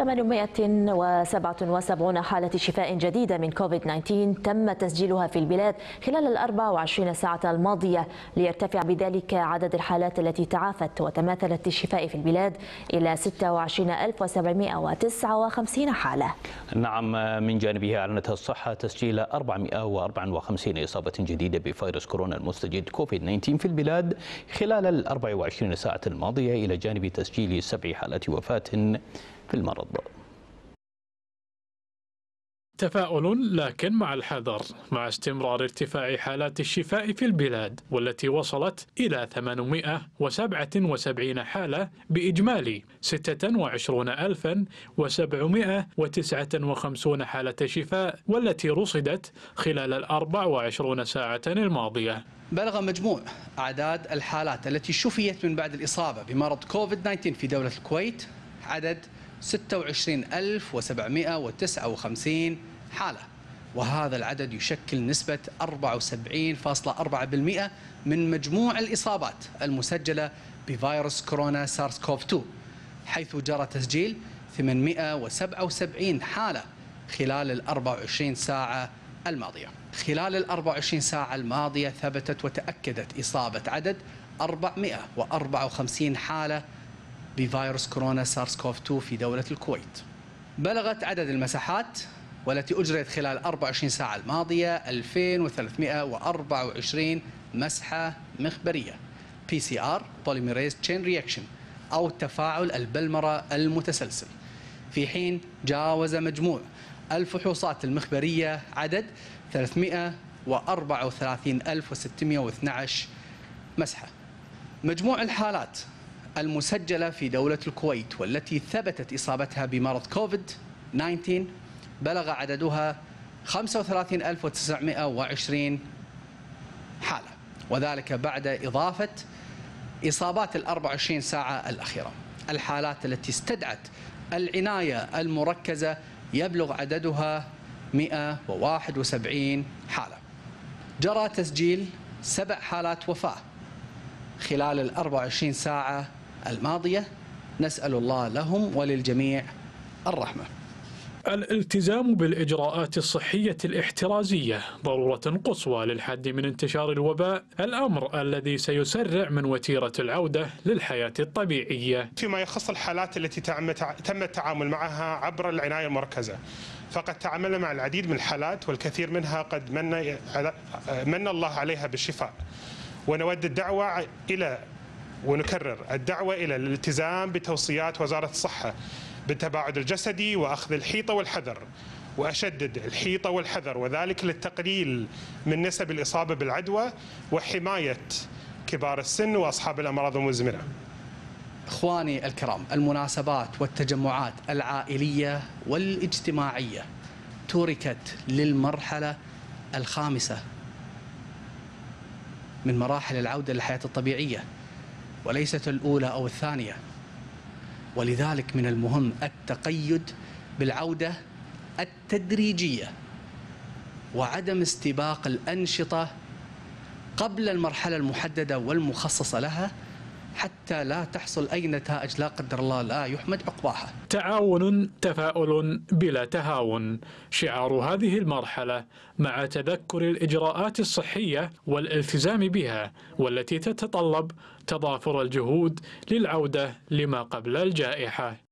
877 حالة شفاء جديدة من كوفيد-19 تم تسجيلها في البلاد خلال ال 24 ساعة الماضية، ليرتفع بذلك عدد الحالات التي تعافت وتماثلت الشفاء في البلاد إلى 26759 حالة. نعم، من جانبها أعلنت الصحة تسجيل 454 إصابة جديدة بفيروس كورونا المستجد كوفيد-19 في البلاد خلال ال 24 ساعة الماضية، إلى جانب تسجيل 7 حالات وفاة في المرض. تفاؤل لكن مع الحذر، مع استمرار ارتفاع حالات الشفاء في البلاد والتي وصلت إلى 877 حالة بإجمالي 26759 حالة شفاء، والتي رصدت خلال ال 24 ساعة الماضية. بلغ مجموع أعداد الحالات التي شفيت من بعد الإصابة بمرض كوفيد-19 في دولة الكويت عدد 26759 حالة، وهذا العدد يشكل نسبة 74.4% من مجموع الإصابات المسجلة بفيروس كورونا سارس كوف 2، حيث جرى تسجيل 877 حالة خلال ال 24 ساعة الماضية. خلال ال 24 ساعة الماضية ثبتت وتأكدت إصابة عدد 454 حالة بفيروس كورونا سارس كوف 2 في دولة الكويت. بلغت عدد المساحات والتي أجريت خلال 24 ساعة الماضية 2324 مسحة مخبرية PCR Polymerase Chain Reaction أو تفاعل البلمرة المتسلسل، في حين جاوز مجموع الفحوصات المخبرية عدد 334,612 مسحة. مجموع الحالات المسجلة في دولة الكويت والتي ثبتت إصابتها بمرض كوفيد-19 بلغ عددها 35,920 حالة، وذلك بعد إضافة إصابات ال 24 ساعة الأخيرة. الحالات التي استدعت العناية المركزة يبلغ عددها 171 حالة. جرى تسجيل 7 حالات وفاة خلال ال 24 ساعة الماضية، نسأل الله لهم وللجميع الرحمة. الالتزام بالإجراءات الصحية الاحترازية ضرورة قصوى للحد من انتشار الوباء، الأمر الذي سيسرع من وتيرة العودة للحياة الطبيعية. فيما يخص الحالات التي تم التعامل معها عبر العناية المركزة، فقد تعاملنا مع العديد من الحالات والكثير منها قد من الله عليها بالشفاء، ونود الدعوة إلى ونكرر الدعوة إلى الالتزام بتوصيات وزارة الصحة بالتباعد الجسدي وأخذ الحيطة والحذر، وأشدد الحيطة والحذر، وذلك للتقليل من نسب الإصابة بالعدوى وحماية كبار السن وأصحاب الأمراض المزمنة. إخواني الكرام، المناسبات والتجمعات العائلية والاجتماعية تركت للمرحلة الخامسة من مراحل العودة للحياة الطبيعية وليست الأولى أو الثانية، ولذلك من المهم التقيد بالعودة التدريجية وعدم استباق الأنشطة قبل المرحلة المحددة والمخصصة لها حتى لا تحصل أي نتائج لا قدر الله لا يحمد عقباها. تعاون تفاؤل بلا تهاون شعار هذه المرحلة، مع تذكر الإجراءات الصحية والالتزام بها، والتي تتطلب تضافر الجهود للعودة لما قبل الجائحة.